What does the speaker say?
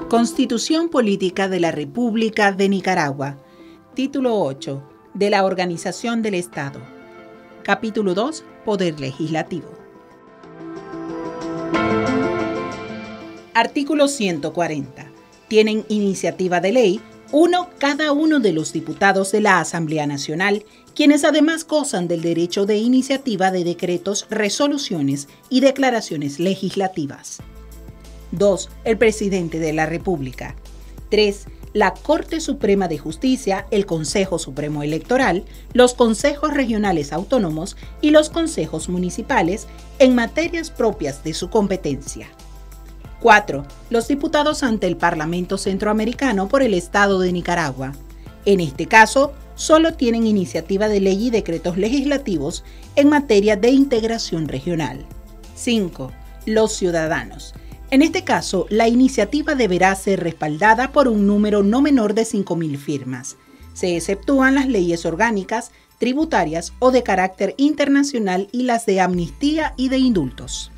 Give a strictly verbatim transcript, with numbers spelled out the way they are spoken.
Constitución Política de la República de Nicaragua. Título ocho. De la Organización del Estado. Capítulo dos. Poder Legislativo. Artículo ciento cuarenta. Tienen iniciativa de ley uno cada uno de los diputados de la Asamblea Nacional, quienes además gozan del derecho de iniciativa de decretos, resoluciones y declaraciones legislativas. dos. El Presidente de la República. tres. La Corte Suprema de Justicia, el Consejo Supremo Electoral, los consejos regionales autónomos y los consejos municipales en materias propias de su competencia. cuatro. Los diputados ante el Parlamento Centroamericano por el Estado de Nicaragua. En este caso, solo tienen iniciativa de ley y decretos legislativos en materia de integración regional. cinco. Los ciudadanos. En este caso, la iniciativa deberá ser respaldada por un número no menor de cinco mil firmas. Se exceptúan las leyes orgánicas, tributarias o de carácter internacional y las de amnistía y de indultos.